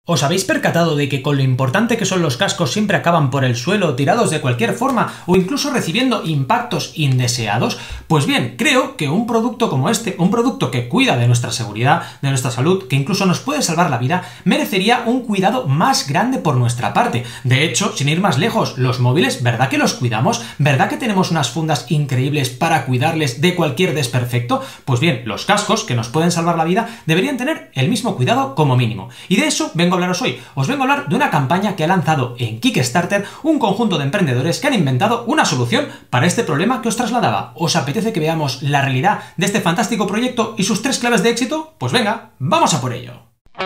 ¿Os habéis percatado de que con lo importante que son los cascos siempre acaban por el suelo, tirados de cualquier forma o incluso recibiendo impactos indeseados? Pues bien, creo que un producto como este, un producto que cuida de nuestra seguridad, de nuestra salud, que incluso nos puede salvar la vida, merecería un cuidado más grande por nuestra parte. De hecho, sin ir más lejos, los móviles, ¿verdad que los cuidamos? ¿Verdad que tenemos unas fundas increíbles para cuidarles de cualquier desperfecto? Pues bien, los cascos, que nos pueden salvar la vida, deberían tener el mismo cuidado como mínimo. Y de eso vengo a hablaros hoy. Os vengo a hablar de una campaña que ha lanzado en Kickstarter un conjunto de emprendedores que han inventado una solución para este problema que os trasladaba. ¿Os apetece que veamos la realidad de este fantástico proyecto y sus 3 claves de éxito? Pues venga, vamos a por ello.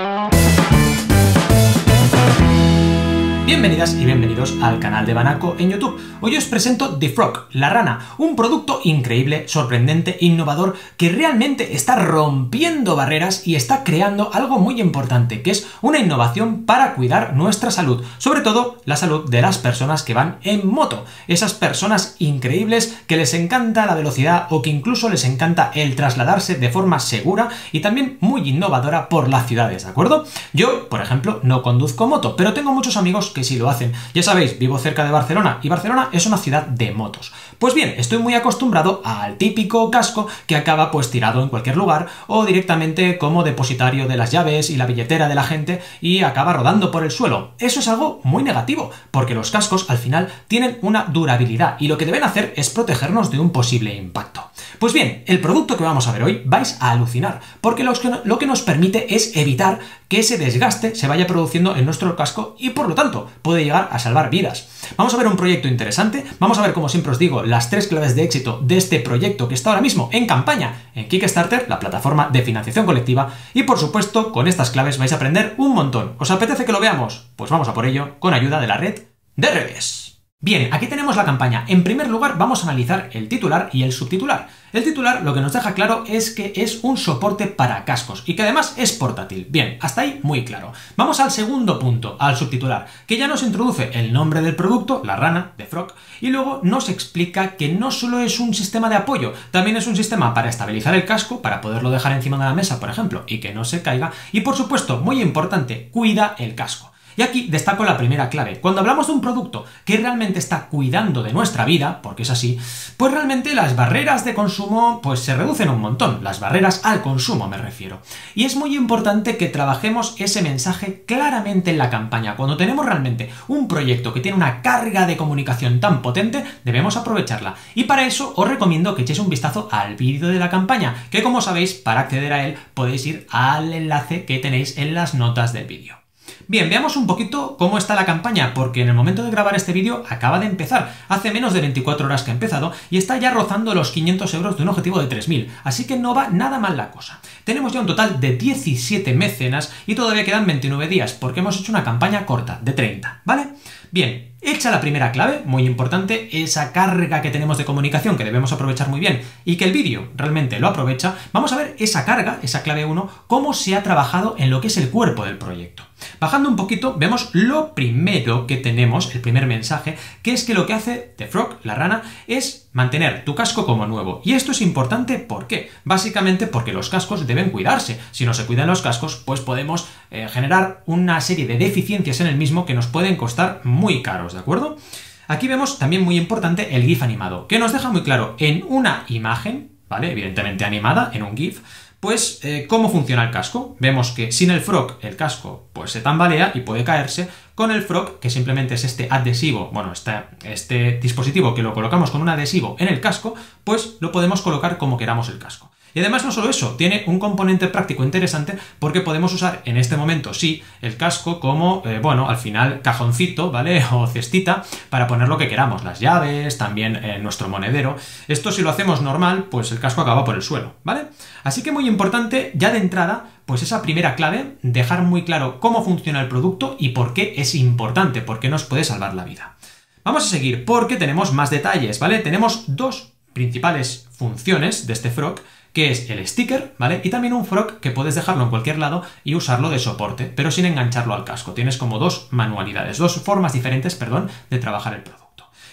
Bienvenidas y bienvenidos al canal de Banaco en YouTube. Hoy os presento The Frog, la rana, un producto increíble, sorprendente, innovador, que realmente está rompiendo barreras y está creando algo muy importante, que es una innovación para cuidar nuestra salud, sobre todo la salud de las personas que van en moto, esas personas increíbles que les encanta la velocidad o que incluso les encanta el trasladarse de forma segura y también muy innovadora por las ciudades, ¿de acuerdo? Yo, por ejemplo, no conduzco moto, pero tengo muchos amigos que sí lo hacen. Ya sabéis, vivo cerca de Barcelona y Barcelona es una ciudad de motos. Pues bien, estoy muy acostumbrado al típico casco que acaba pues tirado en cualquier lugar o directamente como depositario de las llaves y la billetera de la gente y acaba rodando por el suelo. Eso es algo muy negativo, porque los cascos al final tienen una durabilidad y lo que deben hacer es protegernos de un posible impacto. Pues bien, el producto que vamos a ver hoy vais a alucinar, porque lo que nos permite es evitar que ese desgaste se vaya produciendo en nuestro casco y por lo tanto puede llegar a salvar vidas. Vamos a ver un proyecto interesante, vamos a ver, como siempre os digo, las 3 claves de éxito de este proyecto que está ahora mismo en campaña en Kickstarter, la plataforma de financiación colectiva, y por supuesto con estas claves vais a aprender un montón. ¿Os apetece que lo veamos? Pues vamos a por ello con ayuda de la red de redes. Bien, aquí tenemos la campaña. En primer lugar vamos a analizar el titular y el subtitular. El titular lo que nos deja claro es que es un soporte para cascos y que además es portátil. Bien, hasta ahí muy claro. Vamos al segundo punto, al subtitular, que ya nos introduce el nombre del producto, la rana, The Frog, y luego nos explica que no solo es un sistema de apoyo, también es un sistema para estabilizar el casco, para poderlo dejar encima de la mesa, por ejemplo, y que no se caiga, y por supuesto, muy importante, cuida el casco. Y aquí destaco la primera clave. Cuando hablamos de un producto que realmente está cuidando de nuestra vida, porque es así, pues realmente las barreras de consumo pues se reducen un montón. Las barreras al consumo me refiero. Y es muy importante que trabajemos ese mensaje claramente en la campaña. Cuando tenemos realmente un proyecto que tiene una carga de comunicación tan potente, debemos aprovecharla. Y para eso os recomiendo que echéis un vistazo al vídeo de la campaña, que como sabéis, para acceder a él podéis ir al enlace que tenéis en las notas del vídeo. Bien, veamos un poquito cómo está la campaña, porque en el momento de grabar este vídeo acaba de empezar, hace menos de 24 horas que ha empezado y está ya rozando los 500 euros de un objetivo de 3.000, así que no va nada mal la cosa. Tenemos ya un total de 17 mecenas y todavía quedan 29 días, porque hemos hecho una campaña corta, de 30, ¿vale? Bien, hecha la primera clave, muy importante, esa carga que tenemos de comunicación que debemos aprovechar muy bien y que el vídeo realmente lo aprovecha, vamos a ver esa carga, esa clave 1, cómo se ha trabajado en lo que es el cuerpo del proyecto. Bajando un poquito, vemos lo primero que tenemos, el primer mensaje, que es que lo que hace The Frog, la rana, es mantener tu casco como nuevo. Y esto es importante, ¿por qué? Básicamente porque los cascos deben cuidarse. Si no se cuidan los cascos, pues podemos generar una serie de deficiencias en el mismo que nos pueden costar muy caros, ¿de acuerdo? Aquí vemos también muy importante el GIF animado, que nos deja muy claro en una imagen, ¿vale? Evidentemente animada, en un GIF, pues cómo funciona el casco. Vemos que sin el Frog el casco pues se tambalea y puede caerse. Con el Frog, que simplemente es este adhesivo, bueno, este dispositivo que lo colocamos con un adhesivo en el casco, pues lo podemos colocar como queramos el casco. Y además no solo eso, tiene un componente práctico interesante porque podemos usar en este momento, sí, el casco como, bueno, al final cajoncito, ¿vale? O cestita para poner lo que queramos, las llaves, también nuestro monedero. Esto si lo hacemos normal, pues el casco acaba por el suelo, ¿vale? Así que muy importante, ya de entrada, pues esa primera clave, dejar muy claro cómo funciona el producto y por qué es importante, por qué nos puede salvar la vida. Vamos a seguir porque tenemos más detalles, ¿vale? Tenemos 2 principales funciones de este Frog, que es el sticker, ¿vale? Y también un Frog que puedes dejarlo en cualquier lado y usarlo de soporte, pero sin engancharlo al casco. Tienes como 2 manualidades, 2 formas diferentes, perdón, de trabajar el producto.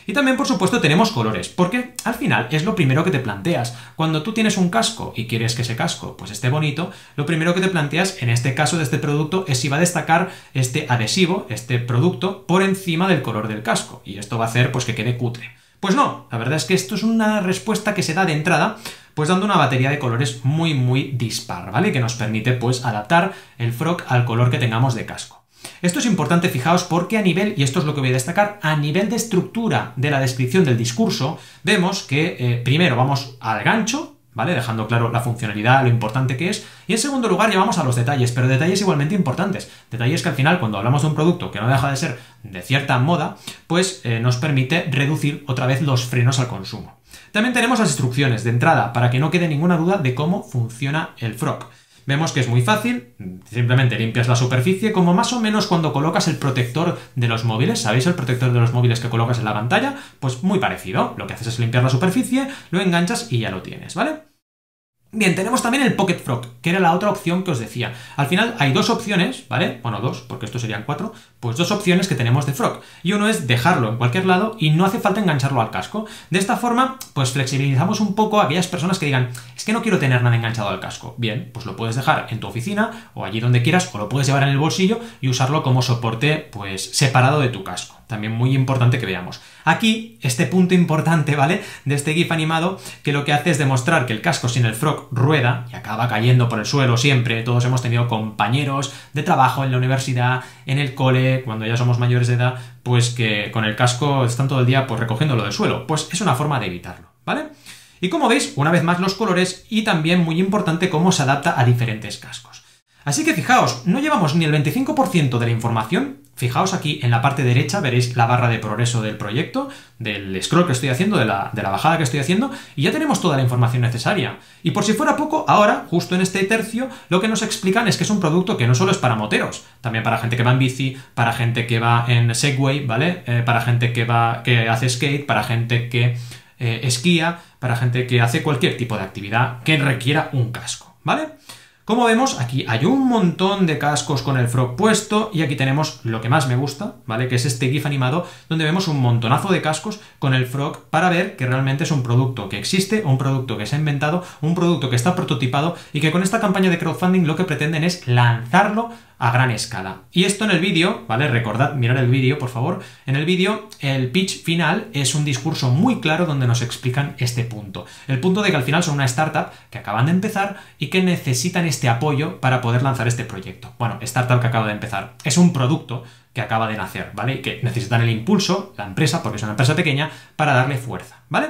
Y también, por supuesto, tenemos colores, porque al final es lo primero que te planteas. Cuando tú tienes un casco y quieres que ese casco pues esté bonito, lo primero que te planteas, en este caso de este producto, es si va a destacar este adhesivo, este producto, por encima del color del casco. Y esto va a hacer pues que quede cutre. Pues no, la verdad es que esto es una respuesta que se da de entrada, pues dando una batería de colores muy dispar, ¿vale? Que nos permite pues adaptar el frog al color que tengamos de casco. Esto es importante, fijaos, porque a nivel, y esto es lo que voy a destacar, a nivel de estructura de la descripción del discurso, vemos que primero vamos al gancho, ¿vale? Dejando claro la funcionalidad, lo importante que es, y en segundo lugar llevamos a los detalles, pero detalles igualmente importantes. Detalles que al final, cuando hablamos de un producto que no deja de ser de cierta moda, pues nos permite reducir otra vez los frenos al consumo. También tenemos las instrucciones de entrada, para que no quede ninguna duda de cómo funciona el frog. Vemos que es muy fácil, simplemente limpias la superficie, como más o menos cuando colocas el protector de los móviles. ¿Sabéis el protector de los móviles que colocas en la pantalla? Pues muy parecido. Lo que haces es limpiar la superficie, lo enganchas y ya lo tienes, ¿vale? Bien, tenemos también el Pocket Frog, que era la otra opción que os decía. Al final hay dos opciones, ¿vale? Bueno, dos, porque estos serían 4, pues dos opciones que tenemos de Frog. Y uno es dejarlo en cualquier lado y no hace falta engancharlo al casco. De esta forma, pues flexibilizamos un poco a aquellas personas que digan, es que no quiero tener nada enganchado al casco. Bien, pues lo puedes dejar en tu oficina o allí donde quieras, o lo puedes llevar en el bolsillo y usarlo como soporte, pues, separado de tu casco. También muy importante que veamos. Aquí, este punto importante, ¿vale? De este GIF animado, que lo que hace es demostrar que el casco sin el frog rueda y acaba cayendo por el suelo siempre. Todos hemos tenido compañeros de trabajo en la universidad, en el cole, cuando ya somos mayores de edad, pues que con el casco están todo el día pues recogiéndolo del suelo. Pues es una forma de evitarlo, ¿vale? Y como veis, una vez más los colores y también muy importante cómo se adapta a diferentes cascos. Así que fijaos, no llevamos ni el 25% de la información. Fijaos aquí en la parte derecha, veréis la barra de progreso del proyecto, del scroll que estoy haciendo, de la bajada que estoy haciendo, y ya tenemos toda la información necesaria. Y por si fuera poco, ahora, justo en este tercio, lo que nos explican es que es un producto que no solo es para moteros, también para gente que va en bici, para gente que va en Segway, ¿vale? Para gente que hace skate, para gente que esquía, para gente que hace cualquier tipo de actividad que requiera un casco, ¿vale? Como vemos, aquí hay un montón de cascos con el frog puesto y aquí tenemos lo que más me gusta, ¿vale? Que es este GIF animado donde vemos un montonazo de cascos con el frog para ver que realmente es un producto que existe, un producto que se ha inventado, un producto que está prototipado y que con esta campaña de crowdfunding lo que pretenden es lanzarlo a gran escala. Y esto en el vídeo, ¿vale? Recordad mirar el vídeo, por favor. En el vídeo, el pitch final es un discurso muy claro donde nos explican este punto. El punto de que al final son una startup que acaban de empezar y que necesitan este apoyo para poder lanzar este proyecto. Bueno, startup que acaba de empezar. Es un producto que acaba de nacer, ¿vale? Y que necesitan el impulso, la empresa, porque es una empresa pequeña, para darle fuerza, ¿vale?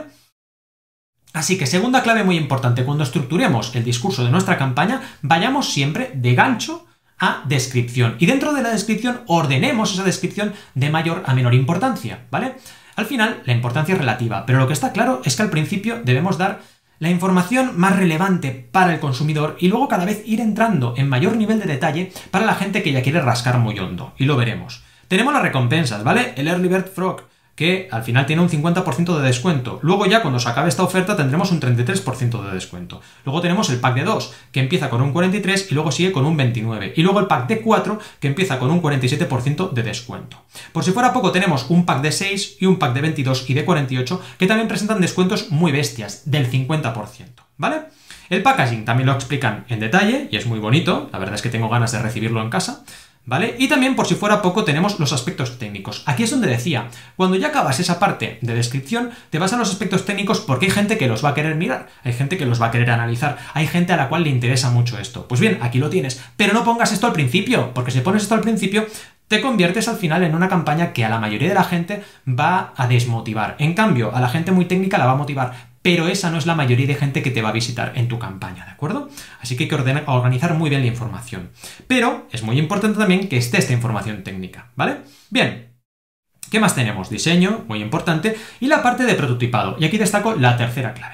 Así que segunda clave muy importante, cuando estructuremos el discurso de nuestra campaña, vayamos siempre de gancho a descripción. Y dentro de la descripción ordenemos esa descripción de mayor a menor importancia, ¿vale? Al final, la importancia es relativa, pero lo que está claro es que al principio debemos dar la información más relevante para el consumidor y luego cada vez ir entrando en mayor nivel de detalle para la gente que ya quiere rascar muy hondo. Y lo veremos. Tenemos las recompensas, ¿vale? El Early Bird Frog, que al final tiene un 50% de descuento. Luego ya cuando se acabe esta oferta tendremos un 33% de descuento. Luego tenemos el pack de 2, que empieza con un 43 y luego sigue con un 29. Y luego el pack de 4, que empieza con un 47% de descuento. Por si fuera poco tenemos un pack de 6 y un pack de 22 y de 48, que también presentan descuentos muy bestias, del 50%, ¿vale? El packaging también lo explican en detalle y es muy bonito, la verdad es que tengo ganas de recibirlo en casa, ¿vale? Y también, por si fuera poco, tenemos los aspectos técnicos. Aquí es donde decía, cuando ya acabas esa parte de descripción, te vas a los aspectos técnicos porque hay gente que los va a querer mirar, hay gente que los va a querer analizar, hay gente a la cual le interesa mucho esto. Pues bien, aquí lo tienes, pero no pongas esto al principio, porque si pones esto al principio, te conviertes al final en una campaña que a la mayoría de la gente va a desmotivar. En cambio, a la gente muy técnica la va a motivar, pero esa no es la mayoría de gente que te va a visitar en tu campaña, ¿de acuerdo? Así que hay que organizar muy bien la información. Pero es muy importante también que esté esta información técnica, ¿vale? Bien, ¿qué más tenemos? Diseño, muy importante, y la parte de prototipado. Y aquí destaco la tercera clave.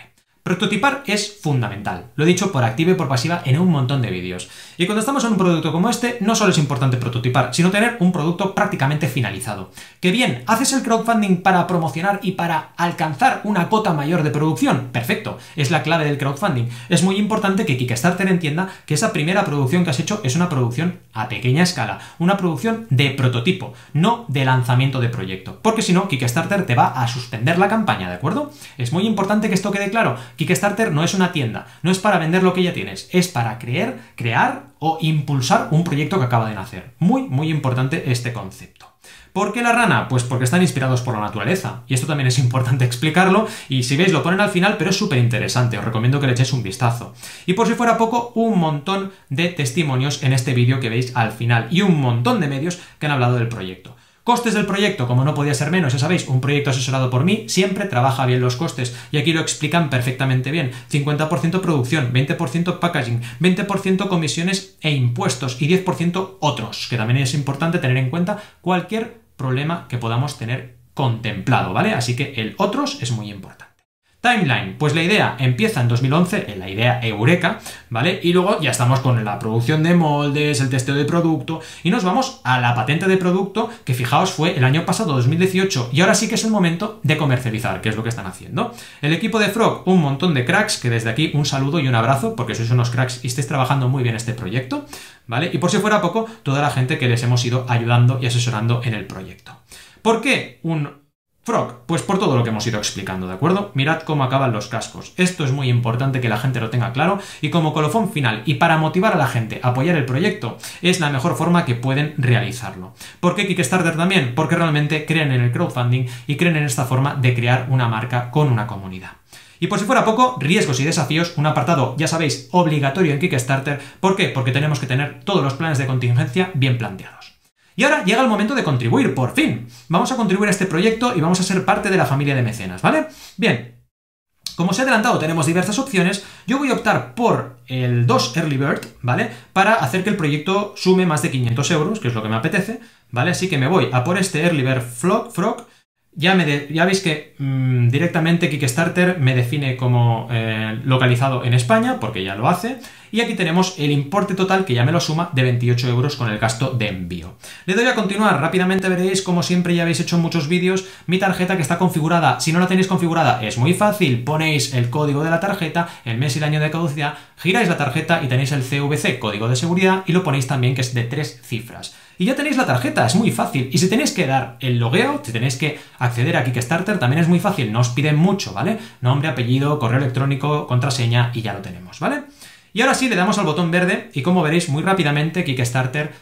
Prototipar es fundamental, lo he dicho por activa y por pasiva en un montón de vídeos. Y cuando estamos en un producto como este, no solo es importante prototipar, sino tener un producto prácticamente finalizado. Que bien, ¿haces el crowdfunding para promocionar y para alcanzar una cota mayor de producción? Perfecto, es la clave del crowdfunding. Es muy importante que Kickstarter entienda que esa primera producción que has hecho es una producción a pequeña escala, una producción de prototipo, no de lanzamiento de proyecto. Porque si no, Kickstarter te va a suspender la campaña, ¿de acuerdo? Es muy importante que esto quede claro. Kickstarter no es una tienda, no es para vender lo que ya tienes, es para crear o impulsar un proyecto que acaba de nacer. Muy, muy importante este concepto. ¿Por qué la rana? Pues porque están inspirados por la naturaleza. Y esto también es importante explicarlo, y si veis lo ponen al final, pero es súper interesante, os recomiendo que le echéis un vistazo. Y por si fuera poco, un montón de testimonios en este vídeo que veis al final, y un montón de medios que han hablado del proyecto. Costes del proyecto, como no podía ser menos, ya sabéis, un proyecto asesorado por mí siempre trabaja bien los costes, y aquí lo explican perfectamente bien. 50% producción, 20% packaging, 20% comisiones e impuestos, y 10% otros, que también es importante tener en cuenta cualquier problema que podamos tener contemplado, ¿vale? Así que el otros es muy importante. Timeline, pues la idea empieza en 2011, la idea eureka, ¿vale? Y luego ya estamos con la producción de moldes, el testeo de producto, y nos vamos a la patente de producto, que fijaos fue el año pasado, 2018, y ahora sí que es el momento de comercializar, que es lo que están haciendo. El equipo de Frog, un montón de cracks, que desde aquí un saludo y un abrazo, porque sois unos cracks y estáis trabajando muy bien este proyecto, ¿vale? Y por si fuera poco, toda la gente que les hemos ido ayudando y asesorando en el proyecto. ¿Por qué un Frog? Pues por todo lo que hemos ido explicando, ¿de acuerdo? Mirad cómo acaban los cascos. Esto es muy importante que la gente lo tenga claro, y como colofón final y para motivar a la gente a apoyar el proyecto, es la mejor forma que pueden realizarlo. ¿Por qué Kickstarter también? Porque realmente creen en el crowdfunding y creen en esta forma de crear una marca con una comunidad. Y por si fuera poco, riesgos y desafíos, un apartado, ya sabéis, obligatorio en Kickstarter. ¿Por qué? Porque tenemos que tener todos los planes de contingencia bien planteados. Y ahora llega el momento de contribuir, por fin. Vamos a contribuir a este proyecto y vamos a ser parte de la familia de mecenas, ¿vale? Bien, como os he adelantado, tenemos diversas opciones. Yo voy a optar por el 2 Early Bird, ¿vale? Para hacer que el proyecto sume más de 500 euros, que es lo que me apetece, ¿vale? Así que me voy a por este Early Bird Frog. Ya veis que directamente Kickstarter me define como localizado en España, porque ya lo hace, y aquí tenemos el importe total, que ya me lo suma, de 28 euros con el gasto de envío. Le doy a continuar, rápidamente veréis, como siempre ya habéis hecho en muchos vídeos, mi tarjeta que está configurada. Si no la tenéis configurada es muy fácil, ponéis el código de la tarjeta, el mes y el año de caducidad, giráis la tarjeta y tenéis el CVC, código de seguridad, y lo ponéis también, que es de 3 cifras. Y ya tenéis la tarjeta, es muy fácil. Y si tenéis que dar el logueo, si tenéis que acceder a Kickstarter, también es muy fácil, no os piden mucho, ¿vale? Nombre, apellido, correo electrónico, contraseña, y ya lo tenemos, ¿vale? Y ahora sí, le damos al botón verde, y como veréis muy rápidamente, Kickstarter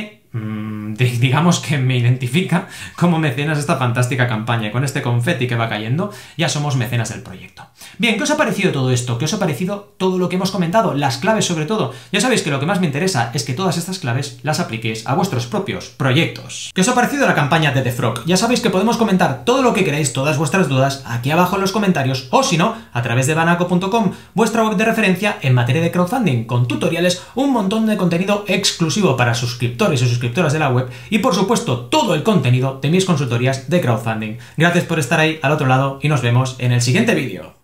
digamos que me identifica como mecenas de esta fantástica campaña, y con este confeti que va cayendo, ya somos mecenas del proyecto. Bien, ¿qué os ha parecido todo esto? ¿Qué os ha parecido todo lo que hemos comentado? Las claves sobre todo. Ya sabéis que lo que más me interesa es que todas estas claves las apliquéis a vuestros propios proyectos. ¿Qué os ha parecido la campaña de The Frog? Ya sabéis que podemos comentar todo lo que queráis, todas vuestras dudas, aquí abajo en los comentarios, o si no, a través de banaco.com, vuestra web de referencia en materia de crowdfunding, con tutoriales, un montón de contenido exclusivo para suscriptores y suscriptoras de la web, y por supuesto todo el contenido de mis consultorías de crowdfunding. Gracias por estar ahí al otro lado y nos vemos en el siguiente vídeo.